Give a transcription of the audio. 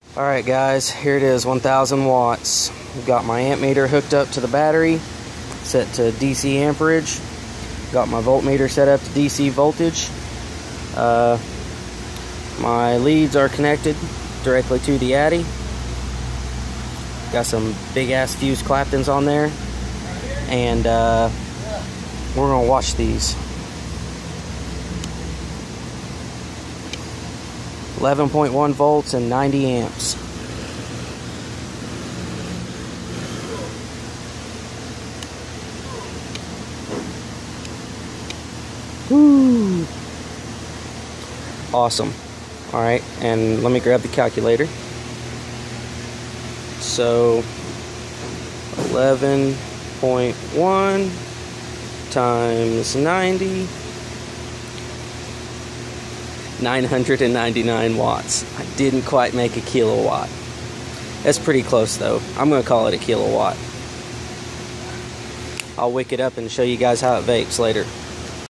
Alright guys, here it is, 1000 watts. We've got my amp meter hooked up to the battery, set to DC amperage. Got my voltmeter set up to DC voltage. My leads are connected directly to the Addy. Got some big ass fuse Claptons on there. And we're gonna watch these. 11.1 volts and 90 amps. Woo! Awesome. Alright, and let me grab the calculator. So 11.1 times 90, 999 watts. I didn't quite make a kilowatt. That's pretty close though. I'm gonna call it a kilowatt. I'll wick it up and show you guys how it vapes later.